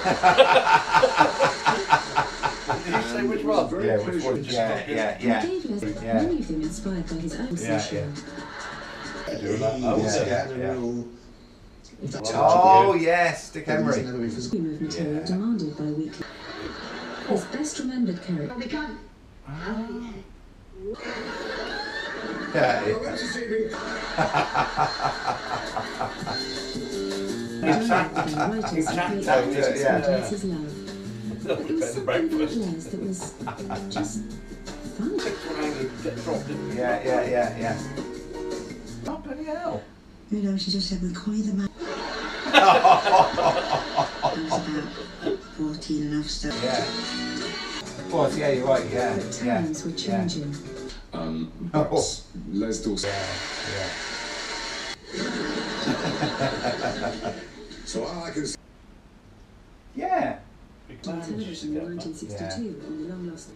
Did you say which one? Yeah, which one? Yeah. Many of them inspired by his own session. Oh yes, Dick Emery. Material demanded by weekly. His best remembered character. Yeah. His love. But there was something about Les that was just fun. Yeah. Oh, bloody hell. You know, she just said, we'll call you the man. I was about 14 and I've still. Yeah. Of course, yeah, you're right, yeah. But times were changing. Les Dawson. Yeah. So all I can say. Yeah. On television in 1962 on the long lost.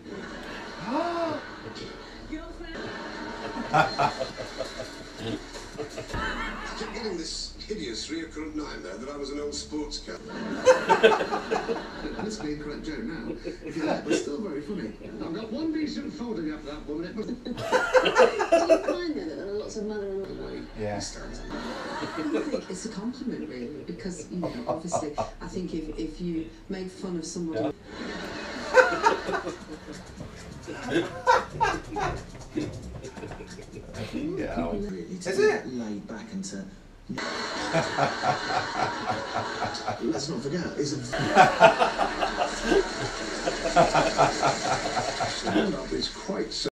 I kept getting this hideous recurrent nightmare that I was an old sports car. Let's be correct, Joe. Now, if you like, it's still very funny. I've got one decent photograph of that woman. Do you find that there are lots of mother-in-law? Yeah. I think it's a compliment, really, because, you know, obviously, I think if you make fun of someone... Yeah. Is it? Laid back into. Let's not forget, Stand-up is quite